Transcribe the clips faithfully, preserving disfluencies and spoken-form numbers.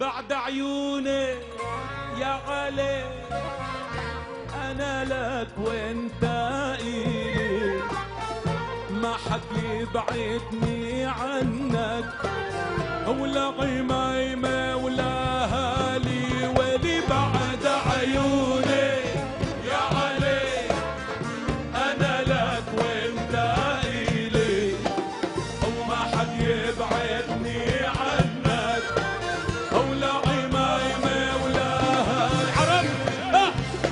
بعد عيوني يا علي أنا لك وانت إلي، ما حد يبعدني عنك ولا غيمة ولا هالي ولي بعد عيوني يا علي أنا لك وانت إلي، وما حد يبعدني عنك ولا غيمة ولا هالي. عرب آه.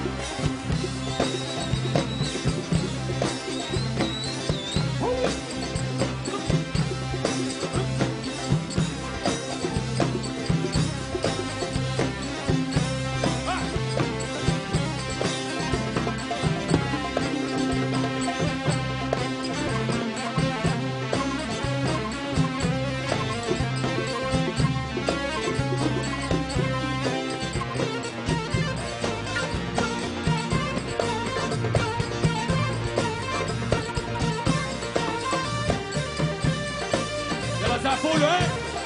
زعفولو ايه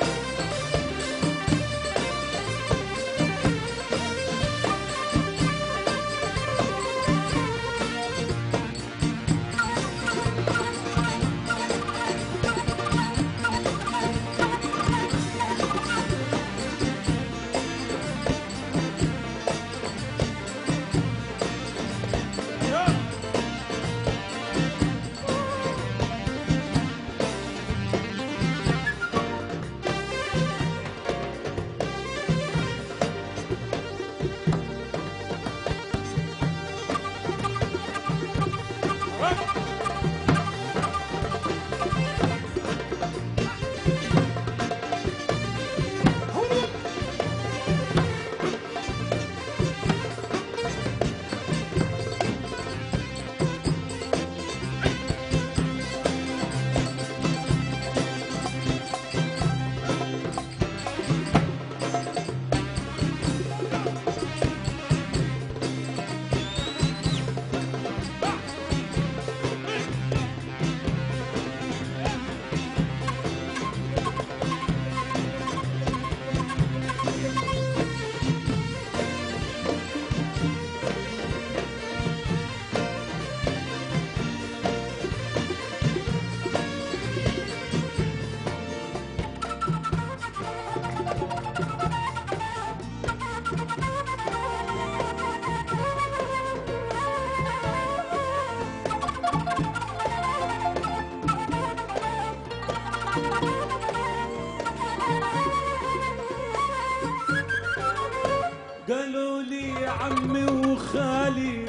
قالوا لي يا عمي وخالي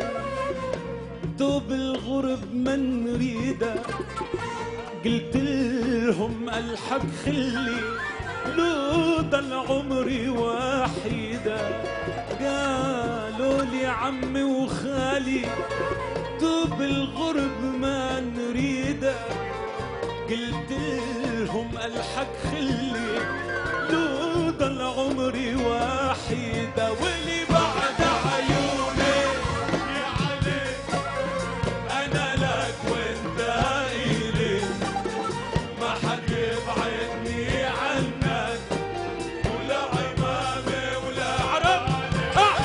دوب الغرب ما نريده، قلت لهم الحق خلي لو ضل عمري وحيده. قالوا لي يا عمي وخالي دوب الغرب ما نريده، قلت لهم الحق خلي لو ضل عمري وحيده. واللي بعد عيوني يا علي انا لك وانت الي، ما حد يبعدني عنك ولا عمامي ولا عرب آه.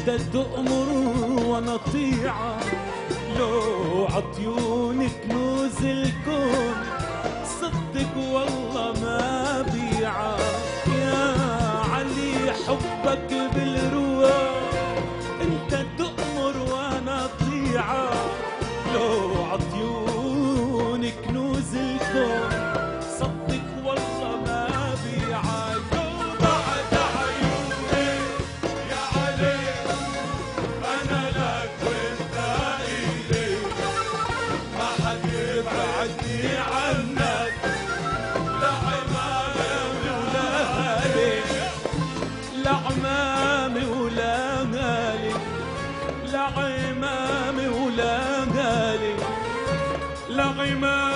انت تؤمر وانا طيعة، لو عطيوني كنوز الكون صدق والله ما بيعة. يا علي حبك بالروح، انت تؤمر وانا طيعة، لو عطيوني كنوز الكون صدق والله ما بيعة. لو بعد عيوني يا علي انا لك وانت الي، ما حد يبعدني عنك، لا عمامي ولا غالي، لا عمامي ولا غالي، لا عمامي ولا غالي، لا عمامي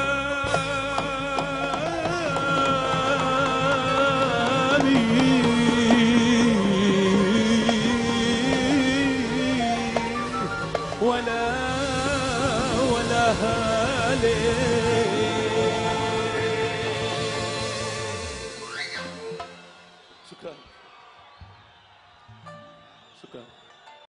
ولا ولا هالي.